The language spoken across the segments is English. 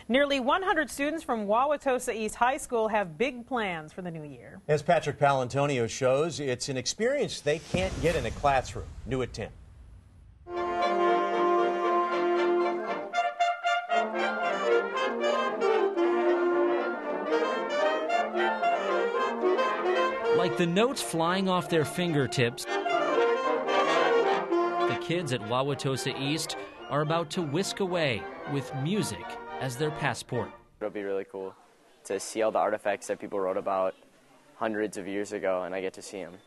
Nearly 100 students from Wauwatosa East High School have big plans for the new year. As Patrick Palantonio shows, it's an experience they can't get in a classroom. New at 10. Like the notes flying off their fingertips, the kids at Wauwatosa East are about to whisk away with music as their passport. It'll be really cool to see all the artifacts that people wrote about hundreds of years ago, and I get to see them.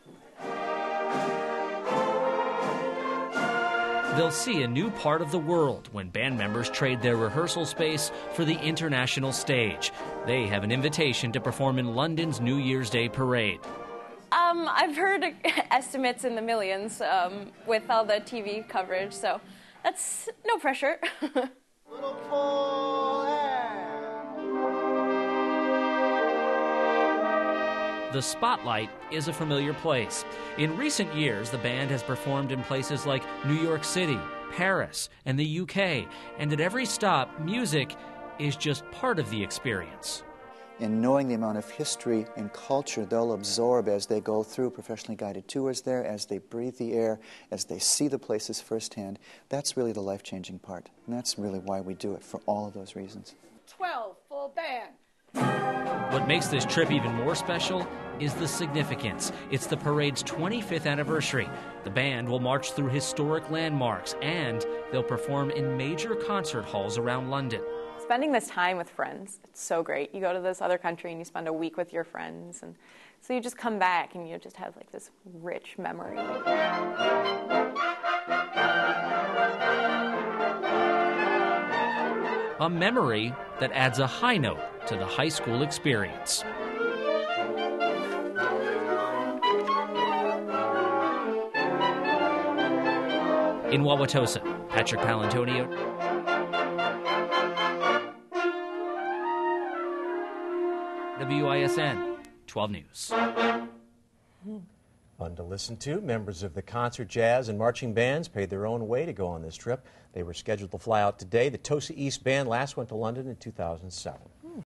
They'll see a new part of the world when band members trade their rehearsal space for the international stage. They have an invitation to perform in London's New Year's Day parade. I've heard estimates in the millions with all the TV coverage, so that's no pressure. The spotlight is a familiar place. In recent years, the band has performed in places like New York City, Paris, and the UK, and at every stop, music is just part of the experience. And knowing the amount of history and culture they'll absorb as they go through professionally guided tours there, as they breathe the air, as they see the places firsthand, that's really the life-changing part. And that's really why we do it, for all of those reasons. 12, full band. What makes this trip even more special is the significance. It's the parade's 25th anniversary. The band will march through historic landmarks, and they'll perform in major concert halls around London. Spending this time with friends, it's so great. You go to this other country and you spend a week with your friends, and so you just come back and you just have like this rich memory. A memory that adds a high note to the high school experience. In Wauwatosa, Patrick Palantonio. WISN 12 News. Fun to listen to. Members of the concert, jazz, and marching bands paid their own way to go on this trip. They were scheduled to fly out today. The Tosa East Band last went to London in 2007.